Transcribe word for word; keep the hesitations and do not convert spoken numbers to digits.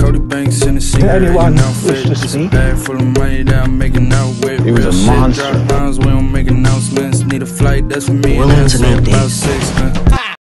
Cody Banks in the scene. Anyone wish to speak? Bag full of money that I'm making out with. He was a monster. Drop lines, we don't make announcements. Need a flight, that's for me. We'll That's answer no about days. six, man.